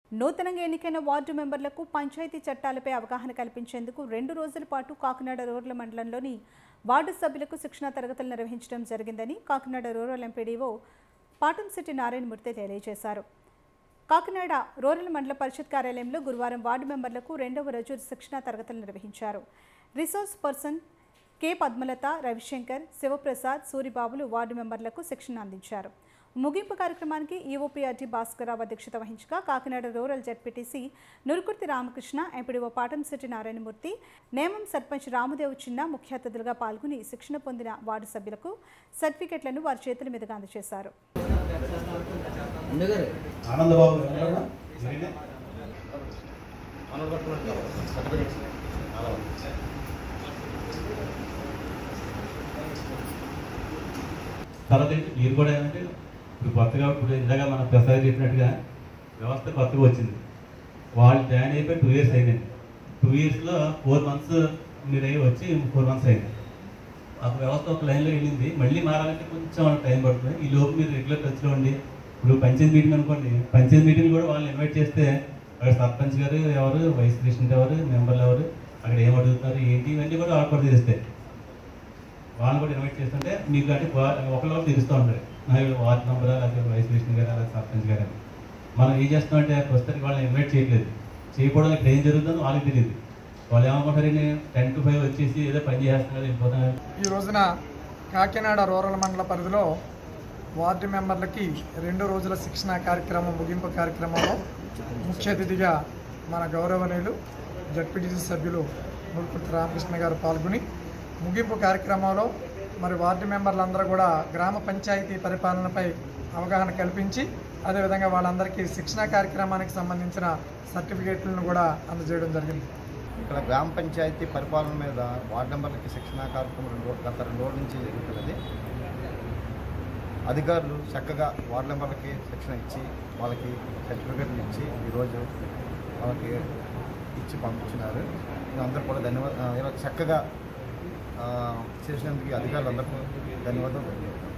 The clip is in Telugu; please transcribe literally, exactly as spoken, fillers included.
నూతనంగా ఎన్నికైన వార్డు మెంబర్లకు పంచాయతీ చట్టాలపై అవగాహన కల్పించేందుకు రెండు రోజుల పాటు కాకినాడ రూరల్ మండలంలోని వార్డు సభ్యులకు శిక్షణా తరగతులు నిర్వహించడం జరిగిందని కాకినాడ రూరల్ ఎంపీడీఓ పాటంశెట్టి నారాయణమూర్తి తెలియజేశారు. కాకినాడ రూరల్ మండల పరిషత్ కార్యాలయంలో గురువారం వార్డు మెంబర్లకు రెండవ రోజు శిక్షణా తరగతులు నిర్వహించారు. Resource person K Padmalatha, Ravishankar, Sivaprasad, సూరిబాబులు వార్డు మెంబర్లకు శిక్షణ అందించారు. ముగింపు కార్యక్రమానికి ఈఓపీఆర్టీ భాస్కరరావు అధ్యక్షత వహించగా Kakinada rural ZPTC Nurukurthi Ramakrishna, MPDO Patamsetti Narayanamurthy, Nemam sarpanch Ramudevu చిన్న ముఖ్య అతిథులుగా పాల్గొని శిక్షణ పొందిన వార్డు సభ్యులకు సర్టిఫికెట్లను వారి చేతుల మీదుగా అందజేశారు. తర్వాత మీరు కూడా ఏమంటే ఇప్పుడు కొత్తగా ఇప్పుడు ఇందాక మనం ప్రసాద్ చెప్పినట్టుగా వ్యవస్థ కొత్తగా వచ్చింది. వాళ్ళు జాయిన్ అయిపోయి టూ ఇయర్స్ అయిందండి. టూ ఇయర్స్లో ఫోర్ మంత్స్ మీరు అయ్యి వచ్చి ఫోర్ మంత్స్ అయింది. ఆ వ్యవస్థ ఒక లైన్లో వెళ్ళింది. మళ్ళీ మారాలంటే కొంచెం టైం పడుతుంది. ఈ లోపు మీరు రెగ్యులర్ టచ్లో ఉండి ఇప్పుడు పంచాయతీ మీటింగ్ అనుకోండి, పంచాయతీ మీటింగ్ కూడా వాళ్ళని ఇన్వైట్ చేస్తే అక్కడ సర్పంచ్ గారు ఎవరు, వైస్ ప్రెసిడెంట్ ఎవరు, మెంబర్లు ఎవరు, అక్కడ ఏం అడుగుతున్నారు ఏంటి ఇవన్నీ కూడా వాళ్ళు కూడా తెలుస్తాయి. వాళ్ళని కూడా ఇన్వైట్ చేస్తుంటే మీకు అంటే ఒకళ్ళు తెలుస్తూ ఉంటారు, వార్డు మెంబరా లేకపోతే వైస్ ప్రెసిడెంట్ గారు లేకపోతే సర్పంచ్ గారు. మనం ఏం చేస్తామంటే ప్రస్తుతానికి వాళ్ళని ఇన్వైట్ చేయట్లేదు. చేయకపోవడం ఇక్కడ ఏం జరుగుతుందో వాళ్ళకి తెలియదు. వాళ్ళు ఏమనుకుంటారు, టెన్ టు ఫైవ్ వచ్చేసి ఏదో పని చేస్తున్నారు వెళ్ళిపోతున్నారు. ఈ రోజున కాకినాడ రూరల్ మండల పరిధిలో వార్డు మెంబర్లకి రెండు రోజుల శిక్షణ కార్యక్రమం ముగింపు కార్యక్రమంలో ముఖ్య అతిథిగా మన గౌరవనీయులు జడ్పీటీసీ సభ్యులు నురుకుర్తి రామకృష్ణ గారు పాల్గొని ముగింపు కార్యక్రమంలో మరి వార్డు మెంబర్లందరూ కూడా గ్రామ పంచాయతీ పరిపాలనపై అవగాహన కల్పించి అదేవిధంగా వాళ్ళందరికీ శిక్షణా కార్యక్రమానికి సంబంధించిన సర్టిఫికేట్లను కూడా అందజేయడం జరిగింది. ఇక్కడ గ్రామ పంచాయతీ పరిపాలన మీద వార్డు మెంబర్లకి శిక్షణా కార్యక్రమం రెండు గత రెండు రోజుల నుంచి జరుగుతున్నది. అధికారులు చక్కగా వార్డు మెంబర్లకి శిక్షణ ఇచ్చి వాళ్ళకి సర్టిఫికేట్లు ఇచ్చి ఈరోజు వాళ్ళకి ఇచ్చి పంపించినారు. అందరూ కూడా ధన్యవాదాలు. చక్కగా చేసినందుకు అధికారులందరికీ ధన్యవాదాలు.